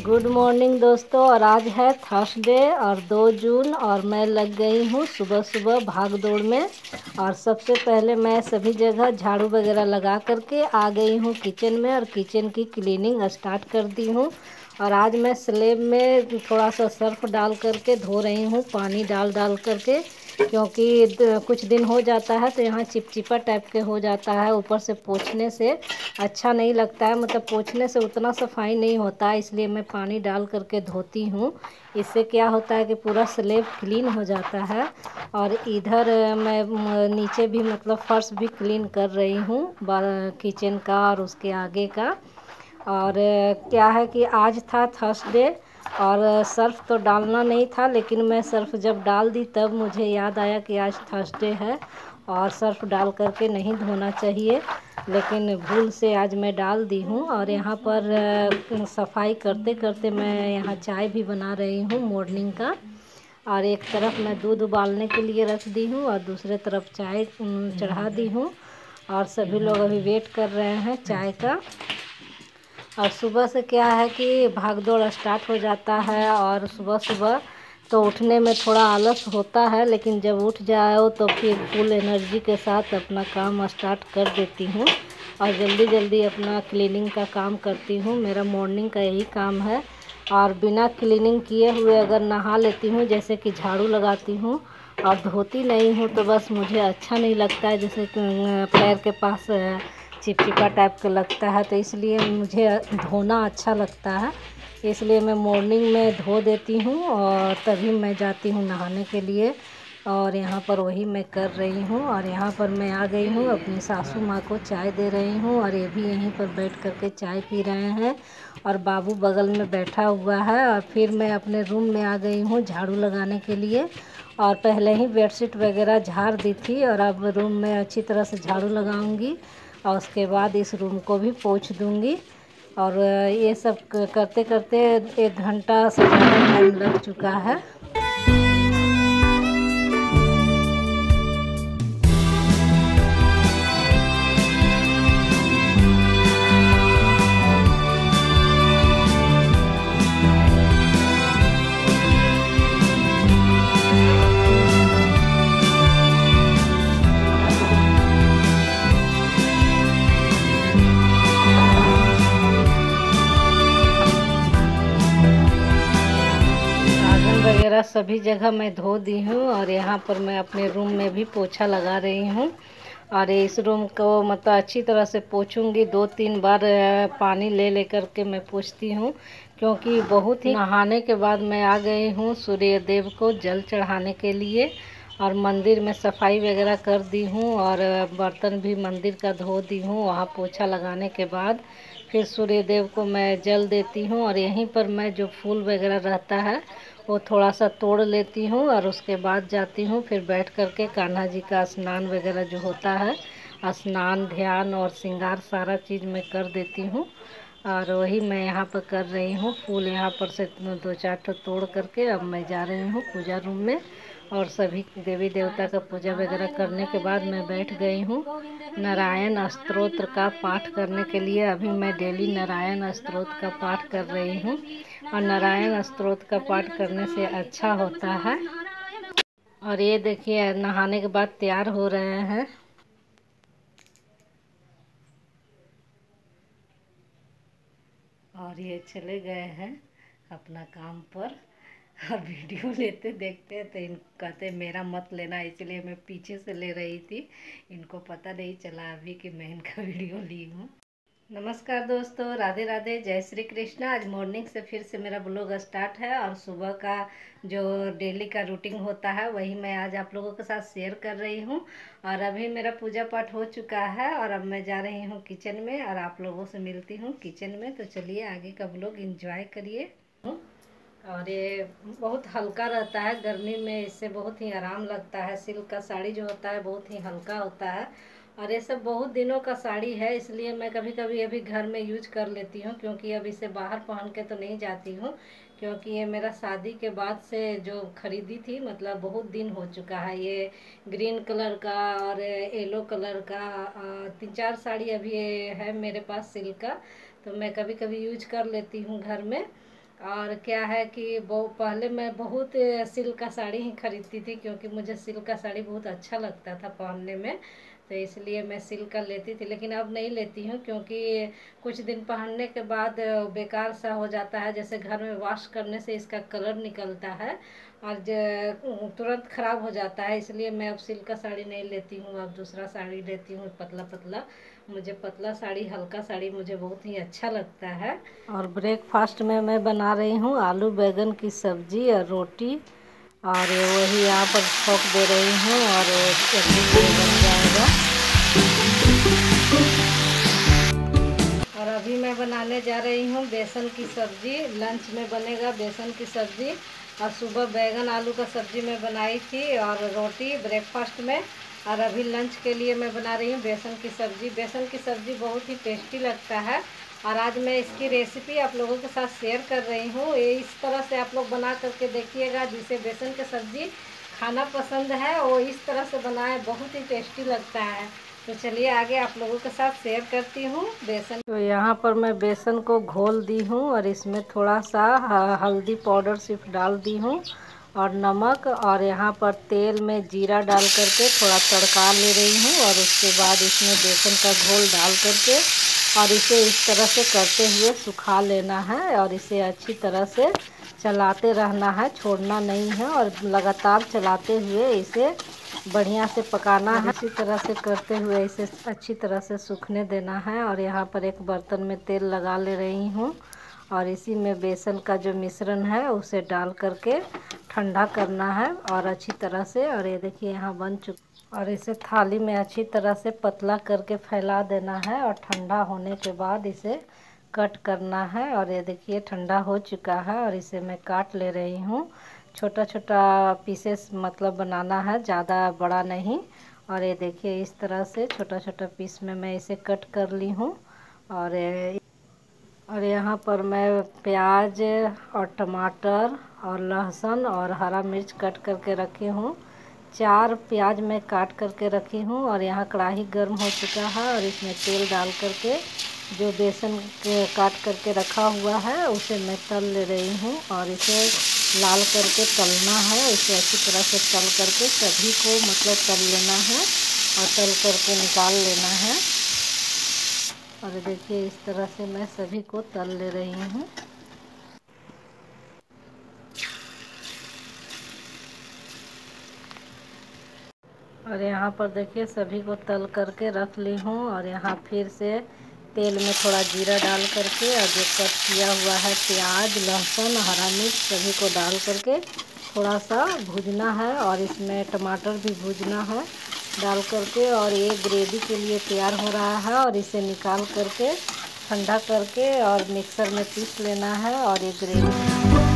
Good morning दोस्तों। और आज है थर्सडे और 2 जून और मैं लग गई हूँ सुबह सुबह भाग दौड़ में। और सबसे पहले मैं सभी जगह झाड़ू वगैरह लगा करके आ गई हूँ किचन में और किचन की क्लीनिंग स्टार्ट कर दी हूँ। और आज मैं स्लेब में थोड़ा सा सर्फ डाल करके धो रही हूँ, पानी डाल डाल करके, क्योंकि कुछ दिन हो जाता है तो यहाँ चिपचिपा टाइप के हो जाता है। ऊपर से पोंछने से अच्छा नहीं लगता है, मतलब पोंछने से उतना सफाई नहीं होता है, इसलिए मैं पानी डाल करके धोती हूँ। इससे क्या होता है कि पूरा स्लेब क्लीन हो जाता है। और इधर मैं नीचे भी मतलब फर्श भी क्लीन कर रही हूँ, किचन का और उसके आगे का। और क्या है कि आज था थर्सडे और सर्फ़ तो डालना नहीं था, लेकिन मैं सर्फ़ जब डाल दी तब मुझे याद आया कि आज थर्सडे है और सर्फ़ डाल करके नहीं धोना चाहिए, लेकिन भूल से आज मैं डाल दी हूँ। और यहाँ पर सफाई करते करते मैं यहाँ चाय भी बना रही हूँ मॉर्निंग का। और एक तरफ मैं दूध उबालने के लिए रख दी हूँ और दूसरे तरफ चाय चढ़ा दी हूँ। और सभी लोग अभी वेट कर रहे हैं चाय का। और सुबह से क्या है कि भाग दौड़ स्टार्ट हो जाता है और सुबह सुबह तो उठने में थोड़ा आलस होता है, लेकिन जब उठ जाओ तो फिर फुल एनर्जी के साथ अपना काम स्टार्ट कर देती हूँ और जल्दी जल्दी अपना क्लीनिंग का काम करती हूँ। मेरा मॉर्निंग का यही काम है। और बिना क्लीनिंग किए हुए अगर नहा लेती हूँ, जैसे कि झाड़ू लगाती हूँ और धोती नहीं हूँ, तो बस मुझे अच्छा नहीं लगता है, जैसे पैर के पास चिपचिपा टाइप का लगता है, तो इसलिए मुझे धोना अच्छा लगता है। इसलिए मैं मॉर्निंग में धो देती हूँ और तभी मैं जाती हूँ नहाने के लिए। और यहाँ पर वही मैं कर रही हूँ। और यहाँ पर मैं आ गई हूँ, अपनी सासू माँ को चाय दे रही हूँ और ये भी यहीं पर बैठ कर के चाय पी रहे हैं और बाबू बगल में बैठा हुआ है। और फिर मैं अपने रूम में आ गई हूँ झाड़ू लगाने के लिए। और पहले ही बेडशीट वगैरह झाड़ दी थी और अब रूम में अच्छी तरह से झाड़ू लगाऊंगी और उसके बाद इस रूम को भी पोंछ दूंगी। और ये सब करते करते 1 घंटा से ज़्यादा टाइम लग चुका है। वगैरह सभी जगह मैं धो दी हूँ और यहाँ पर मैं अपने रूम में भी पोछा लगा रही हूँ। और इस रूम को मतलब अच्छी तरह से पोछूंगी, 2-3 बार पानी ले लेकर के मैं पोछती हूँ, क्योंकि बहुत ही नहाने के बाद मैं आ गई हूँ सूर्य देव को जल चढ़ाने के लिए। और मंदिर में सफाई वगैरह कर दी हूँ और बर्तन भी मंदिर का धो दी हूँ। वहाँ पोछा लगाने के बाद फिर सूर्य देव को मैं जल देती हूँ और यहीं पर मैं जो फूल वगैरह रहता है वो थोड़ा सा तोड़ लेती हूँ और उसके बाद जाती हूँ फिर बैठ कर के कान्हा जी का स्नान वगैरह जो होता है, स्नान ध्यान और श्रृंगार सारा चीज़ मैं कर देती हूँ। और वही मैं यहाँ पर कर रही हूँ। फूल यहाँ पर से 2-4 ठो तोड़ करके अब मैं जा रही हूँ पूजा रूम में। और सभी देवी देवता का पूजा वगैरह करने के बाद मैं बैठ गई हूँ नारायण स्तोत्र का पाठ करने के लिए। अभी मैं डेली नारायण स्तोत्र का पाठ कर रही हूँ और नारायण स्तोत्र का पाठ करने से अच्छा होता है। और ये देखिए नहाने के बाद तैयार हो रहे हैं। और ये चले गए हैं अपना काम पर और वीडियो लेते देखते हैं तो इन कहते मेरा मत लेना, इसलिए मैं पीछे से ले रही थी। इनको पता नहीं चला अभी कि मैं इनका वीडियो ली हूँ। नमस्कार दोस्तों, राधे राधे, जय श्री कृष्ण। आज मॉर्निंग से फिर से मेरा ब्लॉग स्टार्ट है और सुबह का जो डेली का रूटीन होता है वही मैं आज आप लोगों के साथ शेयर कर रही हूँ। और अभी मेरा पूजा पाठ हो चुका है और अब मैं जा रही हूँ किचन में और आप लोगों से मिलती हूँ किचन में। तो चलिए आगे का ब्लॉग एंजॉय करिए। और ये बहुत हल्का रहता है गर्मी में, इससे बहुत ही आराम लगता है। सिल्क का साड़ी जो होता है बहुत ही हल्का होता है और ये सब बहुत दिनों का साड़ी है, इसलिए मैं कभी कभी अभी घर में यूज कर लेती हूँ, क्योंकि अब इसे बाहर पहन के तो नहीं जाती हूँ, क्योंकि ये मेरा शादी के बाद से जो खरीदी थी, मतलब बहुत दिन हो चुका है। ये ग्रीन कलर का और येलो कलर का 3-4 साड़ी अभी है मेरे पास सिल्क का, तो मैं कभी कभी यूज कर लेती हूँ घर में। और क्या है कि वो पहले मैं बहुत सिल्क का साड़ी ही खरीदती थी, क्योंकि मुझे सिल्क का साड़ी बहुत अच्छा लगता था पहनने में, तो इसलिए मैं सिल्क का लेती थी। लेकिन अब नहीं लेती हूँ, क्योंकि कुछ दिन पहनने के बाद बेकार सा हो जाता है, जैसे घर में वॉश करने से इसका कलर निकलता है और तुरंत ख़राब हो जाता है। इसलिए मैं अब सिल्क का साड़ी नहीं लेती हूँ, अब दूसरा साड़ी लेती हूँ पतला पतला। मुझे पतला साड़ी, हल्का साड़ी मुझे बहुत ही अच्छा लगता है। और ब्रेकफास्ट में मैं बना रही हूँ आलू बैंगन की सब्जी और रोटी, और वही यहाँ पर छोंक दे रही हूँ और जल्दी से बन जाएगा। और अभी मैं बनाने जा रही हूँ बेसन की सब्जी। लंच में बनेगा बेसन की सब्जी, और सुबह बैंगन आलू का सब्जी मैं बनाई थी और रोटी ब्रेकफास्ट में। और अभी लंच के लिए मैं बना रही हूँ बेसन की सब्जी। बेसन की सब्जी बहुत ही टेस्टी लगता है, और आज मैं इसकी रेसिपी आप लोगों के साथ शेयर कर रही हूँ। ये इस तरह से आप लोग बना करके देखिएगा, जिसे बेसन की सब्जी खाना पसंद है वो इस तरह से बनाए, बहुत ही टेस्टी लगता है। तो चलिए आगे आप लोगों के साथ शेयर करती हूँ बेसन। तो यहाँ पर मैं बेसन को घोल दी हूँ और इसमें थोड़ा सा हल्दी पाउडर सिर्फ डाल दी हूँ और नमक, और यहाँ पर तेल में जीरा डाल करके थोड़ा तड़का ले रही हूँ, और उसके बाद इसमें बेसन का घोल डाल करके और इसे इस तरह से करते हुए सुखा लेना है, और इसे अच्छी तरह से चलाते रहना है, छोड़ना नहीं है, और लगातार चलाते हुए इसे बढ़िया से पकाना है। इसी तरह से करते हुए इसे अच्छी तरह से सूखने देना है। और यहाँ पर एक बर्तन में तेल लगा ले रही हूँ, और इसी में बेसन का जो मिश्रण है उसे डाल करके ठंडा करना है और अच्छी तरह से। और ये देखिए यहाँ बन चुका, और इसे थाली में अच्छी तरह से पतला करके फैला देना है, और ठंडा होने के बाद इसे कट करना है। और ये देखिए ठंडा हो चुका है, और इसे मैं काट ले रही हूँ। छोटा छोटा पीसेस मतलब बनाना है, ज़्यादा बड़ा नहीं। और ये देखिए इस तरह से छोटा छोटा पीस में मैं इसे कट कर ली हूँ। और यहाँ पर मैं प्याज और टमाटर और लहसुन और हरा मिर्च कट करके रखी हूँ। 4 प्याज मैं काट करके रखी हूँ। और यहाँ कढ़ाई गर्म हो चुका है, और इसमें तेल डाल करके जो बेसन काट करके रखा हुआ है उसे मैं तल ले रही हूँ, और इसे लाल करके तलना है। इसे अच्छी तरह से तल करके सभी को मतलब तल लेना है और तल करके निकाल लेना है। और देखिए इस तरह से मैं सभी को तल ले रही हूँ। और यहाँ पर देखिए सभी को तल करके रख ली हूँ। और यहाँ फिर से तेल में थोड़ा जीरा डाल करके और जो कट किया हुआ है प्याज, लहसुन, हरा मिर्च सभी को डाल करके थोड़ा सा भूजना है, और इसमें टमाटर भी भूजना है डाल करके। और ये ग्रेवी के लिए तैयार हो रहा है, और इसे निकाल करके ठंडा करके और मिक्सर में पीस लेना है। और ये ग्रेवी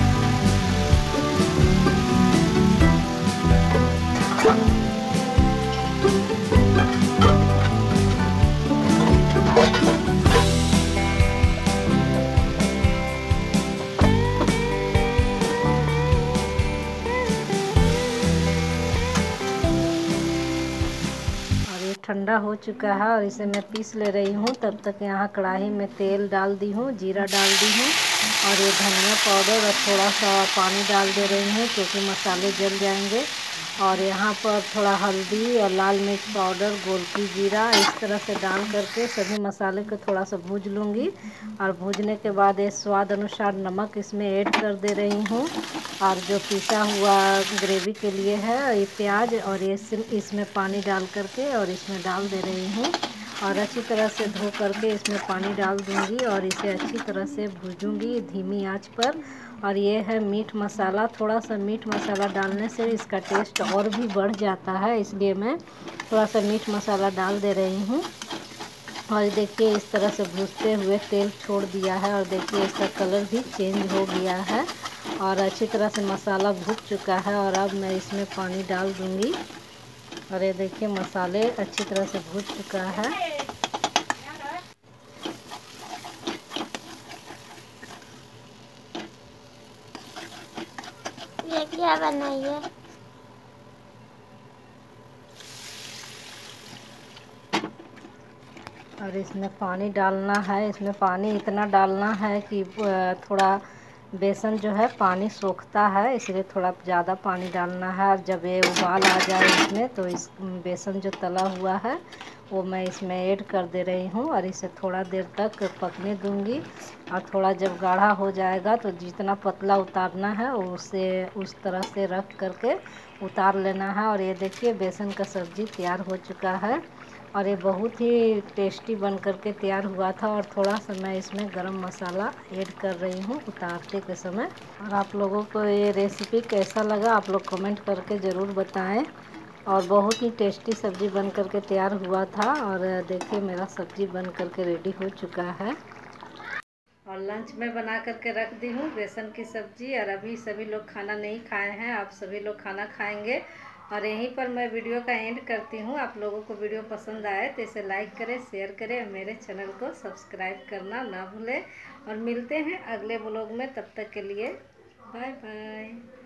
ठंडा हो चुका है, और इसे मैं पीस ले रही हूँ। तब तक यहाँ कढ़ाई में तेल डाल दी हूँ, जीरा डाल दी हूँ, और ये धनिया पाउडर और थोड़ा सा पानी डाल दे रही हूँ, क्योंकि मसाले जल जाएंगे। और यहाँ पर थोड़ा हल्दी और लाल मिर्च पाउडर, गोलकी जीरा इस तरह से डाल करके सभी मसाले को थोड़ा सा भूज लूँगी। और भूजने के बाद ये स्वाद अनुसार नमक इसमें ऐड कर दे रही हूँ। और जो पिसा हुआ ग्रेवी के लिए है ये प्याज, और ये इसमें पानी डाल करके और इसमें डाल दे रही हूँ, और अच्छी तरह से धो करके इसमें पानी डाल दूँगी, और इसे अच्छी तरह से भूजूँगी धीमी आंच पर। और ये है मीट मसाला। थोड़ा सा मीट मसाला डालने से इसका टेस्ट और भी बढ़ जाता है, इसलिए मैं थोड़ा सा मीट मसाला डाल दे रही हूँ। और देखिए इस तरह से भूनते हुए तेल छोड़ दिया है, और देखिए इसका कलर भी चेंज हो गया है, और अच्छी तरह से मसाला भून चुका है। और अब मैं इसमें पानी डाल दूँगी, और ये देखिए मसाले अच्छी तरह से भून चुका है। ये क्या बनाई है? और इसमें पानी डालना है। इसमें पानी इतना डालना है कि थोड़ा बेसन जो है पानी सोखता है, इसलिए थोड़ा ज़्यादा पानी डालना है। और जब ये उबाल आ जाए इसमें तो इस बेसन जो तला हुआ है वो मैं इसमें ऐड कर दे रही हूँ और इसे थोड़ा देर तक पकने दूँगी। और थोड़ा जब गाढ़ा हो जाएगा तो जितना पतला उतारना है उसे उस तरह से रख करके उतार लेना है। और ये देखिए बेसन का सब्ज़ी तैयार हो चुका है और ये बहुत ही टेस्टी बन करके तैयार हुआ था। और थोड़ा सा मैं इसमें गरम मसाला ऐड कर रही हूँ उतारते के समय। और आप लोगों को ये रेसिपी कैसा लगा आप लोग कमेंट करके ज़रूर बताएं। और बहुत ही टेस्टी सब्ज़ी बन करके तैयार हुआ था। और देखिए मेरा सब्ज़ी बन करके रेडी हो चुका है। और लंच में बना करके रख दी हूँ बेसन की सब्ज़ी। और अभी सभी लोग खाना नहीं खाए हैं, आप सभी लोग खाना खाएंगे। और यहीं पर मैं वीडियो का एंड करती हूँ। आप लोगों को वीडियो पसंद आए तो इसे लाइक करें, शेयर करें और मेरे चैनल को सब्सक्राइब करना ना भूलें। और मिलते हैं अगले ब्लॉग में, तब तक के लिए बाय बाय।